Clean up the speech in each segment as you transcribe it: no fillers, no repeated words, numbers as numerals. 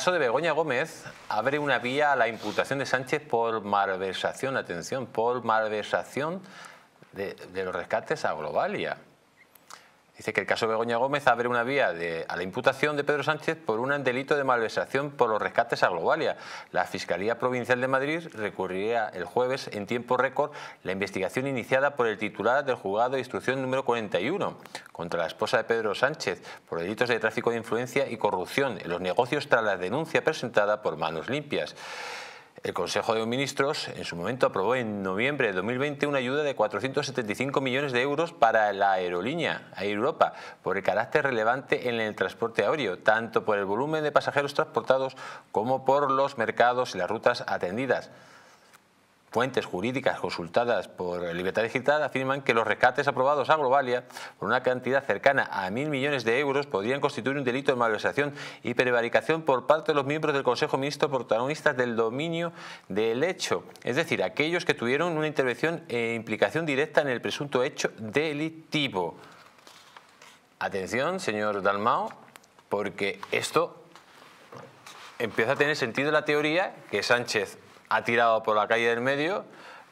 El caso de Begoña Gómez abre una vía a la imputación de Sánchez por malversación, atención, por malversación de los rescates a Globalia. Dice que el caso de Begoña Gómez abre una vía a la imputación de Pedro Sánchez por un delito de malversación por los rescates a Globalia. La Fiscalía Provincial de Madrid recurriría el jueves en tiempo récord la investigación iniciada por el titular del juzgado de instrucción número 41 contra la esposa de Pedro Sánchez por delitos de tráfico de influencia y corrupción en los negocios tras la denuncia presentada por Manos Limpias. El Consejo de Ministros en su momento aprobó en noviembre de 2020 una ayuda de 475 millones de euros para la aerolínea Air Europa por el carácter relevante en el transporte aéreo, tanto por el volumen de pasajeros transportados como por los mercados y las rutas atendidas. Fuentes jurídicas consultadas por Libertad Digital afirman que los rescates aprobados a Globalia por una cantidad cercana a 1.000 millones de euros podrían constituir un delito de malversación y prevaricación por parte de los miembros del Consejo de Ministros protagonistas del dominio del hecho, es decir, aquellos que tuvieron una intervención e implicación directa en el presunto hecho delictivo. Atención, señor Dalmau, porque esto empieza a tener sentido en la teoría que Sánchez ha tirado por la calle del medio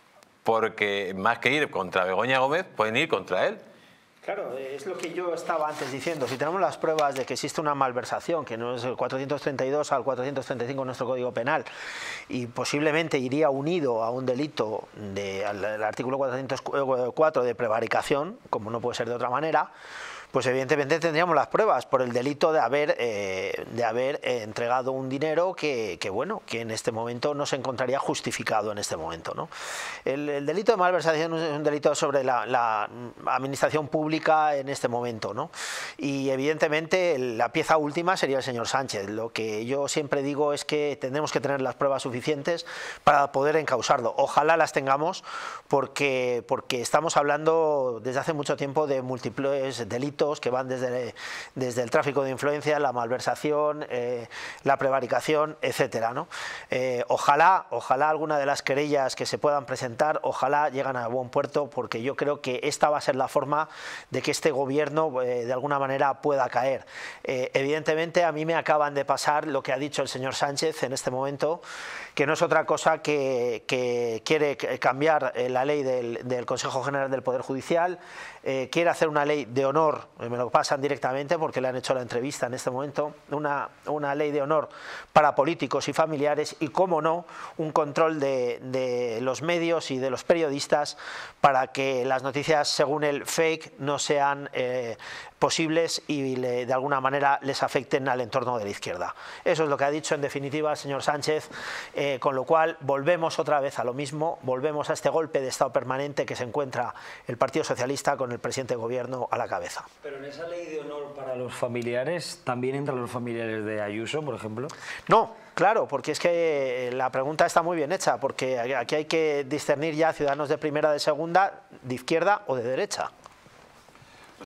porque más que ir contra Begoña Gómez pueden ir contra él. Claro, es lo que yo estaba antes diciendo. Si tenemos las pruebas de que existe una malversación, que no es el 432 al 435 de nuestro Código Penal, y posiblemente iría unido a un delito al artículo 404 de prevaricación, como no puede ser de otra manera, pues evidentemente tendríamos las pruebas por el delito de haber entregado un dinero que en este momento no se encontraría justificado en este momento, ¿no? El delito de malversación es un delito sobre la administración pública en este momento, ¿no? Y evidentemente la pieza última sería el señor Sánchez. Lo que yo siempre digo es que tendremos que tener las pruebas suficientes para poder encausarlo. Ojalá las tengamos porque estamos hablando desde hace mucho tiempo de múltiples delitos que van desde el tráfico de influencia, la malversación, la prevaricación, etcétera, ¿no? Ojalá alguna de las querellas que se puedan presentar, ojalá lleguen a buen puerto, porque yo creo que esta va a ser la forma de que este gobierno de alguna manera pueda caer. Evidentemente a mí me acaban de pasar lo que ha dicho el señor Sánchez en este momento, que no es otra cosa que quiere cambiar la ley del Consejo General del Poder Judicial, quiere hacer una ley de honor, me lo pasan directamente porque le han hecho la entrevista en este momento, una ley de honor para políticos y familiares y, cómo no, un control de los medios y de los periodistas para que las noticias, según el fake, no sean posibles y de alguna manera les afecten al entorno de la izquierda. Eso es lo que ha dicho en definitiva el señor Sánchez, con lo cual volvemos otra vez a lo mismo, volvemos a este golpe de estado permanente que se encuentra el Partido Socialista con el presidente de gobierno a la cabeza. Pero en esa ley de honor para los familiares, ¿también entran los familiares de Ayuso, por ejemplo? No, claro, porque es que la pregunta está muy bien hecha, porque aquí hay que discernir ya ciudadanos de primera, de segunda, de izquierda o de derecha.